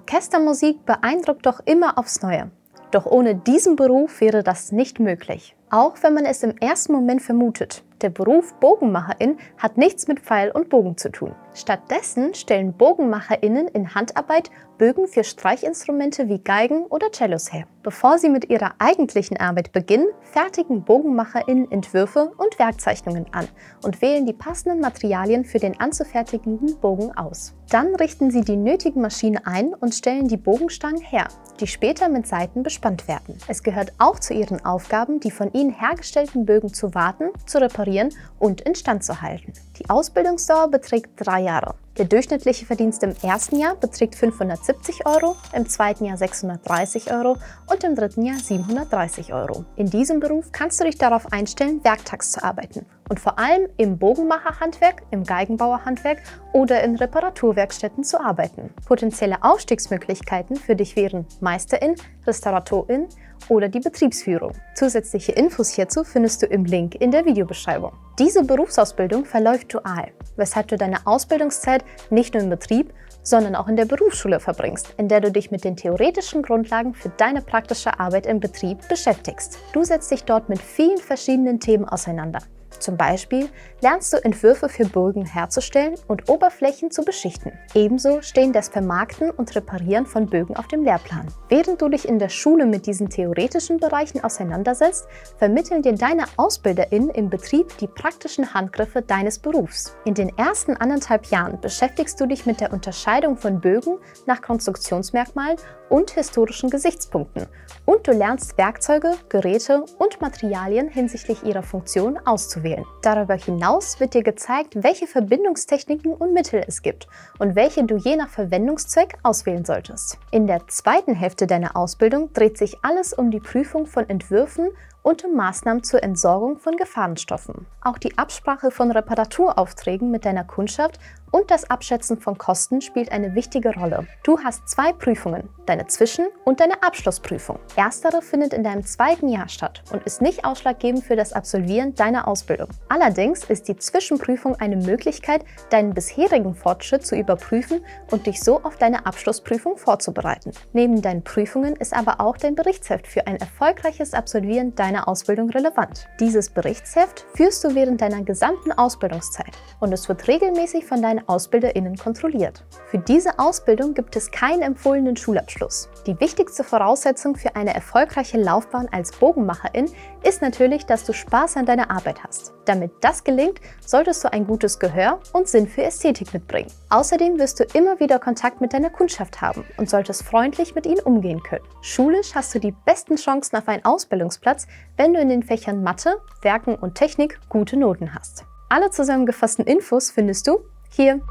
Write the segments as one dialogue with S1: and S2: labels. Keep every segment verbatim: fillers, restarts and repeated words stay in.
S1: Orchestermusik beeindruckt doch immer aufs Neue. Doch ohne diesen Beruf wäre das nicht möglich. Auch wenn man es im ersten Moment vermutet. Der Beruf Bogenmacherin hat nichts mit Pfeil und Bogen zu tun. Stattdessen stellen BogenmacherInnen in Handarbeit Bögen für Streichinstrumente wie Geigen oder Cellos her. Bevor sie mit ihrer eigentlichen Arbeit beginnen, fertigen BogenmacherInnen Entwürfe und Werkzeichnungen an und wählen die passenden Materialien für den anzufertigenden Bogen aus. Dann richten sie die nötigen Maschinen ein und stellen die Bogenstangen her, die später mit Saiten bespannt werden. Es gehört auch zu ihren Aufgaben, die von ihnen hergestellten Bögen zu warten, zu reparieren und instand zu halten. Die Ausbildungsdauer beträgt drei Jahre. Der durchschnittliche Verdienst im ersten Jahr beträgt fünfhundertsiebzig Euro, im zweiten Jahr sechshundertdreißig Euro und im dritten Jahr siebenhundertdreißig Euro. In diesem Beruf kannst du dich darauf einstellen, werktags zu arbeiten und vor allem im Bogenmacherhandwerk, im Geigenbauerhandwerk oder in Reparaturwerkstätten zu arbeiten. Potenzielle Aufstiegsmöglichkeiten für dich wären Meisterin, Restauratorin oder die Betriebsführung. Zusätzliche Infos hierzu findest du im Link in der Videobeschreibung. Diese Berufsausbildung verläuft dual, weshalb du deine Ausbildungszeit nicht nur im Betrieb, sondern auch in der Berufsschule verbringst, in der du dich mit den theoretischen Grundlagen für deine praktische Arbeit im Betrieb beschäftigst. Du setzt dich dort mit vielen verschiedenen Themen auseinander. Zum Beispiel lernst du Entwürfe für Bögen herzustellen und Oberflächen zu beschichten. Ebenso stehen das Vermarkten und Reparieren von Bögen auf dem Lehrplan. Während du dich in der Schule mit diesen theoretischen Bereichen auseinandersetzt, vermitteln dir deine AusbilderInnen im Betrieb die praktischen Handgriffe deines Berufs. In den ersten anderthalb Jahren beschäftigst du dich mit der Unterscheidung von Bögen nach Konstruktionsmerkmalen und historischen Gesichtspunkten und du lernst Werkzeuge, Geräte und Materialien hinsichtlich ihrer Funktion auszuwählen. Darüber hinaus wird dir gezeigt, welche Verbindungstechniken und Mittel es gibt und welche du je nach Verwendungszweck auswählen solltest. In der zweiten Hälfte deiner Ausbildung dreht sich alles um die Prüfung von Entwürfen und um Maßnahmen zur Entsorgung von Gefahrenstoffen. Auch die Absprache von Reparaturaufträgen mit deiner Kundschaft und das Abschätzen von Kosten spielt eine wichtige Rolle. Du hast zwei Prüfungen, deine Zwischen- und deine Abschlussprüfung. Erstere findet in deinem zweiten Jahr statt und ist nicht ausschlaggebend für das Absolvieren deiner Ausbildung. Allerdings ist die Zwischenprüfung eine Möglichkeit, deinen bisherigen Fortschritt zu überprüfen und dich so auf deine Abschlussprüfung vorzubereiten. Neben deinen Prüfungen ist aber auch dein Berichtsheft für ein erfolgreiches Absolvieren deiner Ausbildung relevant. Dieses Berichtsheft führst du während deiner gesamten Ausbildungszeit und es wird regelmäßig von deinen AusbilderInnen kontrolliert. Für diese Ausbildung gibt es keinen empfohlenen Schulabschluss. Die wichtigste Voraussetzung für eine erfolgreiche Laufbahn als Bogenmacherin ist natürlich, dass du Spaß an deiner Arbeit hast. Damit das gelingt, solltest du ein gutes Gehör und Sinn für Ästhetik mitbringen. Außerdem wirst du immer wieder Kontakt mit deiner Kundschaft haben und solltest freundlich mit ihnen umgehen können. Schulisch hast du die besten Chancen auf einen Ausbildungsplatz, wenn du in den Fächern Mathe, Werken und Technik gute Noten hast. Alle zusammengefassten Infos findest du hier.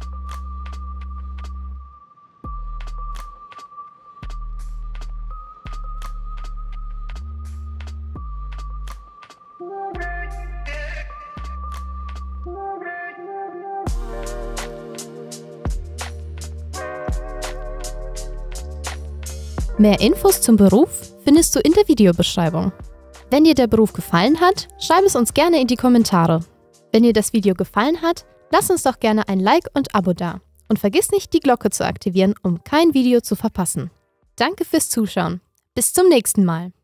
S2: Mehr Infos zum Beruf findest du in der Videobeschreibung. Wenn dir der Beruf gefallen hat, schreib es uns gerne in die Kommentare. Wenn dir das Video gefallen hat, lass uns doch gerne ein Like und Abo da. Und vergiss nicht, die Glocke zu aktivieren, um kein Video zu verpassen. Danke fürs Zuschauen. Bis zum nächsten Mal.